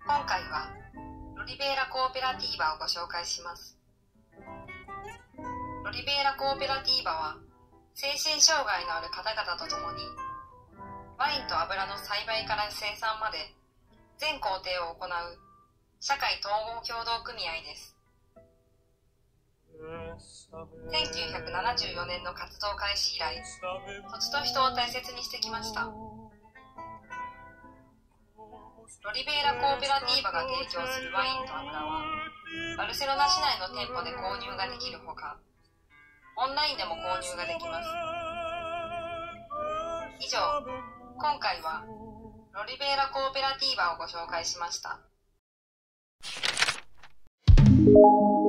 今回はロリベーラコーペラティーバをご紹介します。ロリベーラコーペラティーバは精神障害のある方々と共にワインと油の栽培から生産まで全工程を行う社会統合協同組合です。1974年の活動開始以来、土地と人を大切にしてきました。ロリベーラコーペラティーバが提供するワインと油はバルセロナ市内の店舗で購入ができるほか、オンラインでも購入ができます。以上、今回はロリベーラコーペラティーバをご紹介しました。